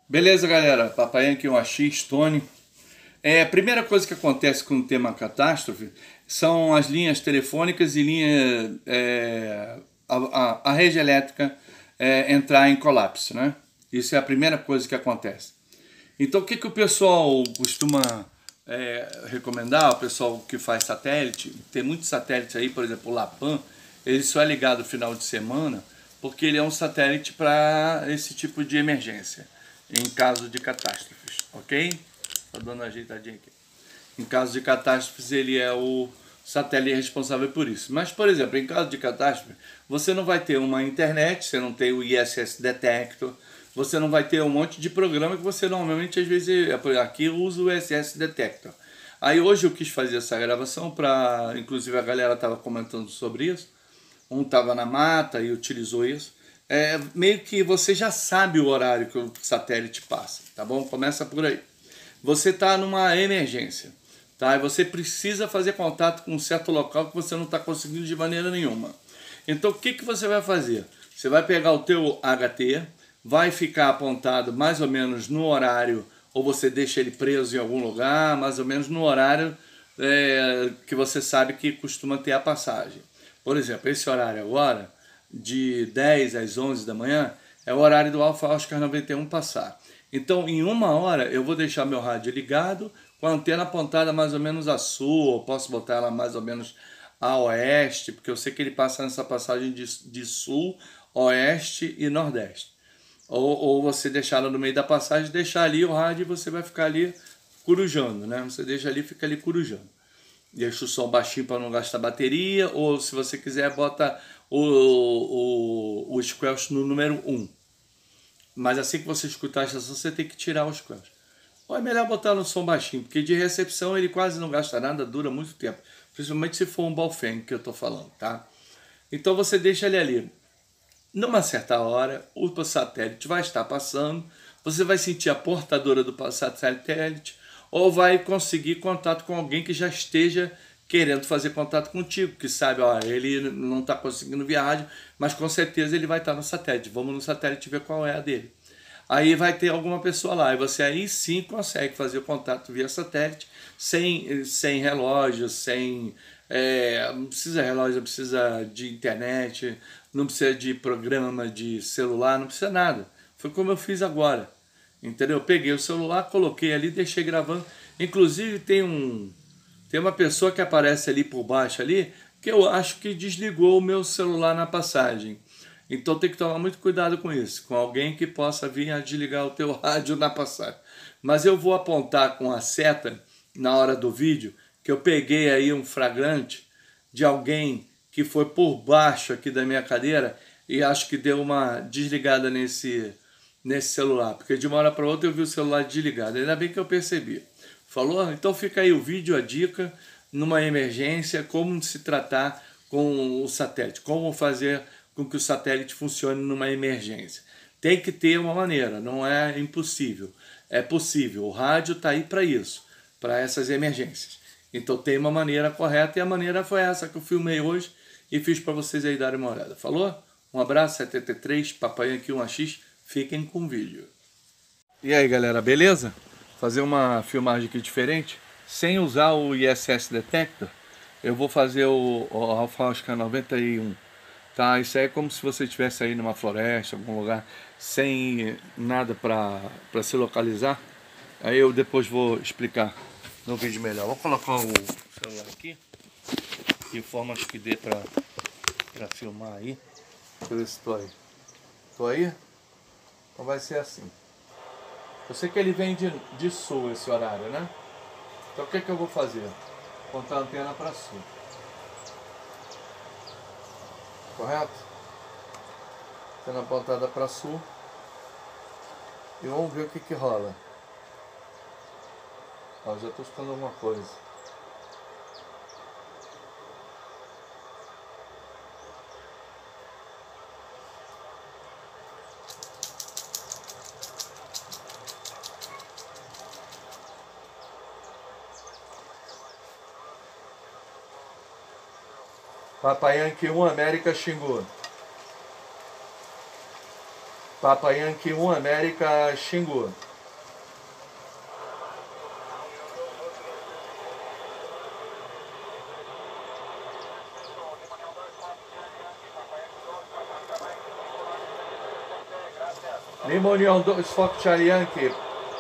Beleza, galera? Papai aqui, um AX, Tony. A primeira coisa que acontece com o tema catástrofe são as linhas telefônicas e a rede elétrica entrar em colapso, né? Isso é a primeira coisa que acontece. Então, o que o pessoal costuma recomendar, o pessoal que faz satélite? Tem muitos satélites aí, por exemplo, o Lapan, ele só é ligado no final de semana porque ele é um satélite para esse tipo de emergência, em caso de catástrofes, ok? Estou dando uma ajeitadinha aqui. Em caso de catástrofes, ele é o satélite responsável por isso. Mas, por exemplo, em caso de catástrofe, você não vai ter uma internet, você não tem o ISS Detector, você não vai ter um monte de programa que você normalmente, às vezes, aqui usa o ISS Detector. Aí hoje eu quis fazer essa gravação para, inclusive a galera estava comentando sobre isso, um estava na mata e utilizou isso. Meio que você já sabe o horário que o satélite passa, tá bom? Começa por aí. Você está numa emergência, tá? E você precisa fazer contato com um certo local que você não está conseguindo de maneira nenhuma. Então o que você vai fazer? Você vai pegar o teu HT, vai ficar apontado mais ou menos no horário, ou você deixa ele preso em algum lugar, mais ou menos no horário que você sabe que costuma ter a passagem. Por exemplo, esse horário agora, de 10 às 11 da manhã, é o horário do Alfa Oscar 91 passar. Então, em uma hora, eu vou deixar meu rádio ligado, com a antena apontada mais ou menos a sul, ou posso botar ela mais ou menos a oeste, porque eu sei que ele passa nessa passagem de sul, oeste e nordeste. Ou você deixar ela no meio da passagem, deixar ali o rádio e você vai ficar ali corujando, né? Você deixa ali e fica ali corujando. Deixa o som baixinho para não gastar bateria, ou se você quiser, bota o squelch no número 1. Mas assim que você escutar a estação, você tem que tirar o squelch. Ou é melhor botar no som baixinho, porque de recepção ele quase não gasta nada, dura muito tempo. Principalmente se for um Baofeng que eu estou falando, tá? Então você deixa ele ali. Numa certa hora, o satélite vai estar passando, você vai sentir a portadora do satélite ou vai conseguir contato com alguém que já esteja querendo fazer contato contigo, que sabe, ó, ele não está conseguindo via rádio, mas com certeza ele vai estar no satélite. Vamos no satélite ver qual é a dele. Aí vai ter alguma pessoa lá, e você aí sim consegue fazer o contato via satélite, sem relógio, não precisa relógio, não precisa de internet, não precisa de programa de celular, não precisa nada. Foi como eu fiz agora, entendeu? Eu peguei o celular, coloquei ali, deixei gravando. Inclusive tem uma pessoa que aparece ali por baixo ali, que eu acho que desligou o meu celular na passagem. Então tem que tomar muito cuidado com isso, com alguém que possa vir a desligar o teu rádio na passagem. Mas eu vou apontar com a seta na hora do vídeo que eu peguei aí um flagrante de alguém que foi por baixo aqui da minha cadeira e acho que deu uma desligada nesse celular, porque de uma hora para outra eu vi o celular desligado. Ainda bem que eu percebi. Falou? Então fica aí o vídeo, a dica, numa emergência, como se tratar com o satélite, como fazer com que o satélite funcione numa emergência. Tem que ter uma maneira, não é impossível. É possível, o rádio está aí para isso, para essas emergências. Então tem uma maneira correta e a maneira foi essa que eu filmei hoje e fiz para vocês aí darem uma olhada. Falou? Um abraço, 73, Papai aqui, um AX, fiquem com o vídeo. E aí galera, beleza? Fazer uma filmagem aqui diferente, sem usar o ISS Detector, eu vou fazer o Alfa Oscar 91. Tá, isso aí é como se você estivesse aí numa floresta, algum lugar, sem nada para se localizar. Aí eu depois vou explicar no vídeo melhor. Vou colocar o celular aqui, de forma que dê para filmar aí. Deixa eu ver se estou aí. Estou aí? Então vai ser assim. Eu sei que ele vem de sul esse horário, né? Então o que eu vou fazer? Apontar a antena para sul. Correto? Tendo apontada para sul. E vamos ver o que rola. Ó, já estou escutando alguma coisa. Papai Yankee 1, América Xingu. Papa Yankee 1, América Xingu. Lima União 2, Fox Charlie Yankee.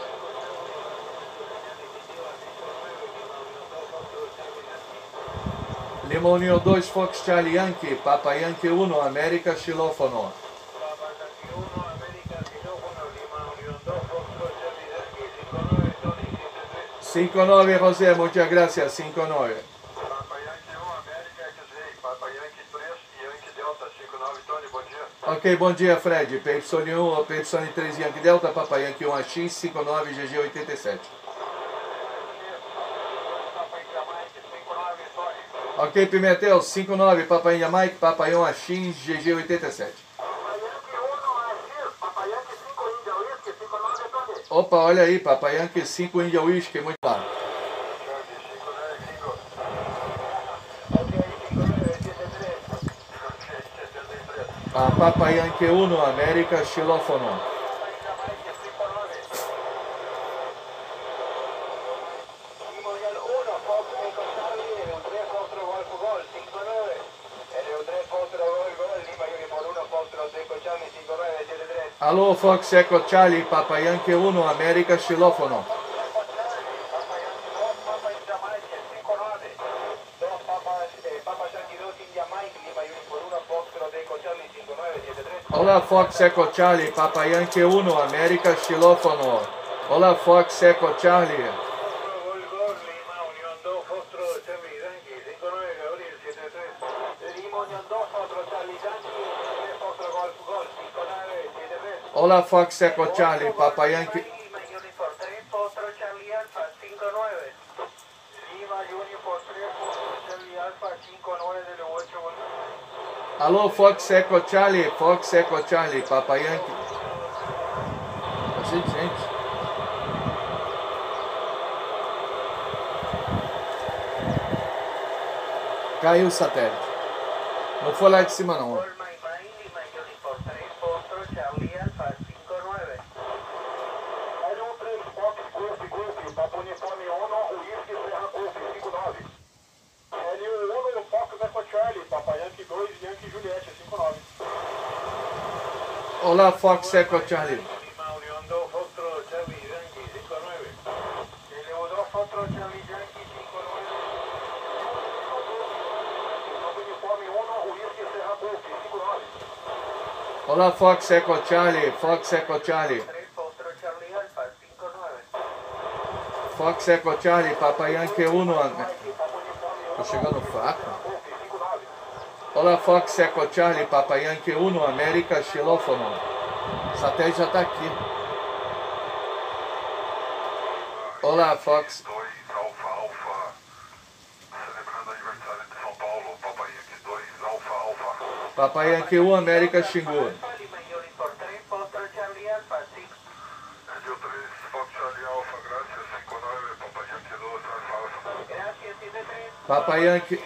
Lima União 2, Fox Charlie Yankee, Papa Yankee 1, América Xilófono. 5-9, José, muchas gracias, 5-9. Ok, bom dia, Fred. PY1, PY3 Yankee Delta, Papa Yankee 1AX, 59 GG87. Ok, Pimentel, 59, Papa India Mike, Papa 1AX, GG87. Opa, olha aí, Papa Yankee 5 India Whisky, muito bom. Papa Yankee 1, América Xilófono. Alô, Fox Echo Charlie, Papa Yankee 1, América Xilófono. Olá, Fox Echo Charlie, Papa Yankee 1, América Xilófono. Olá, Fox Echo Charlie. Olá, Fox Echo Charlie, Papa Yankee. Alô, Fox Echo Charlie, Papa Yankee. Gente. Caiu o satélite. Não foi lá de cima, não. Olá, Fox Echo Charlie. Olá, Fox Echo Charlie, Fox Echo Charlie. Fox Echo Charlie, Papa Yankee 1. Tô chegando fraco. Olá, Fox Echo Charlie, Papa Yankee 1, América Xilófono. O satélite já está aqui. Olá, Fox. Papa Yankee 1, América Xingu. Papa Yankee.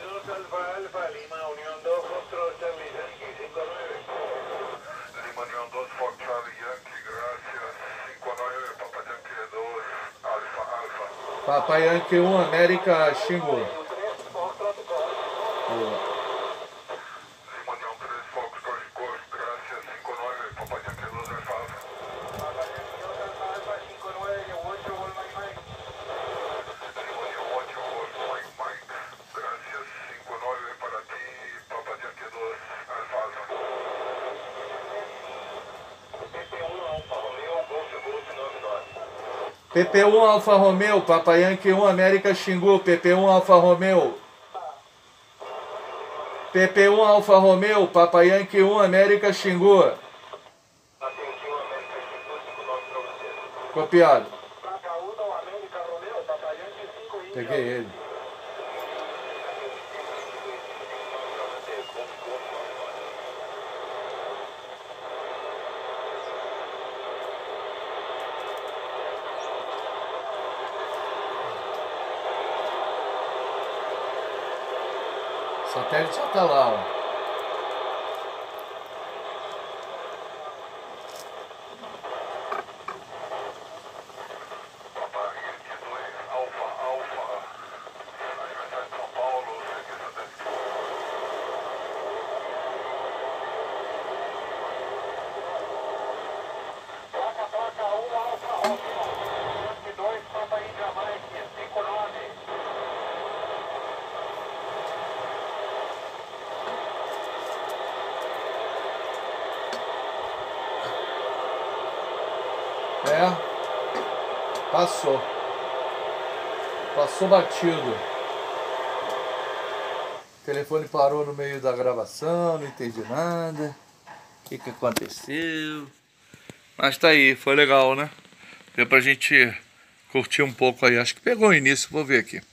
Papa Yankee 1, América Xingu. PP1 Alfa Romeo, Papa Yankee 1, América Xingu, PP1 Alfa Romeo. PP1 Alfa Romeo, Papa Yankee 1, América Xingu. Copiado. Peguei ele. O satélite já está lá, ó. Passou. Passou batido. O telefone parou no meio da gravação, não entendi nada. O que aconteceu? Mas tá aí, foi legal, né? Deu pra gente curtir um pouco aí. Acho que pegou o início, vou ver aqui.